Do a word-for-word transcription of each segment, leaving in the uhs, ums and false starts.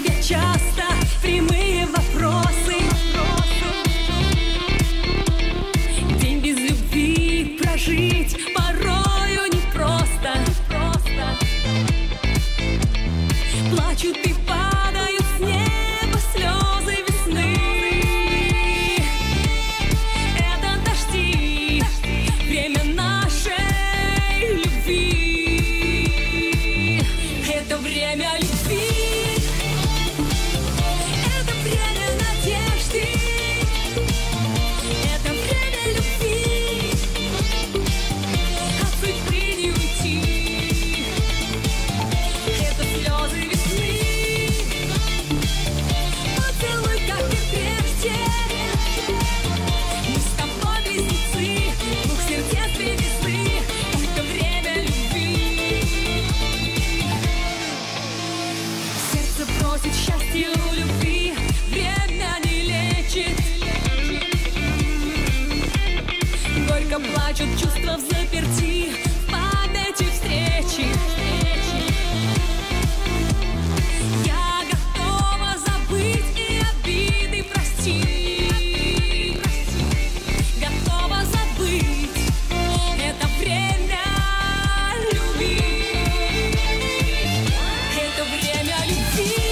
себе часто прямые вопросы. День без любви прожить порою непросто. Плачут и падают с неба слезы весны. Это дожди, время нашей любви. Это время любви. Это время надежды. Это время любви. От судьбы не уйти. Это слезы весны. Поцелуй, как и прежде. Мы с тобой близнецы, двух сердец привезли. Это время любви. Сердце просит счастья у любви, время не лечит. Горько плачут чувства в заперти, в памяти встречи. Я готова забыть и обиды простить. Готова забыть. Это время любить. Это время любви.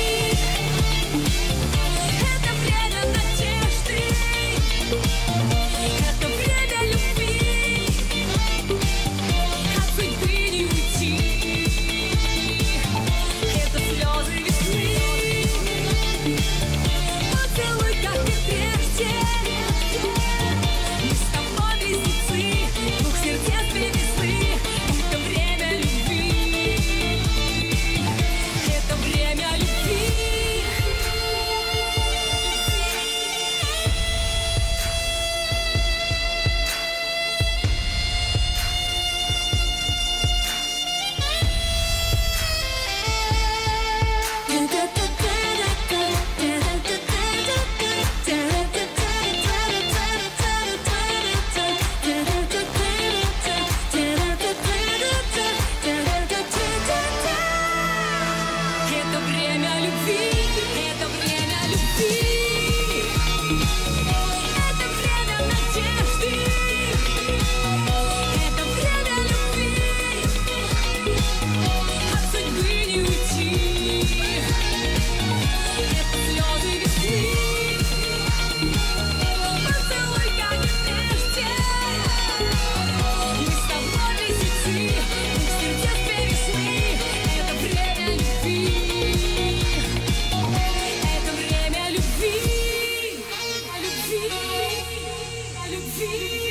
Это время надежды. Это время любви. От судьбы не уйти. Это слезы весны. Поцелуй, как и прежде. Мы с тобой близнецы, двух сердец привезли. Это время любви. Это время любви. Это время любви. Это время любви. Это время надежды. Это время любви. От судьбы не уйти. Это слезы весны. Поцелуй, как и прежде. Мы с тобой близнецы, двух сердец привезли. Это время любви. Это время любви. Любви. Любви.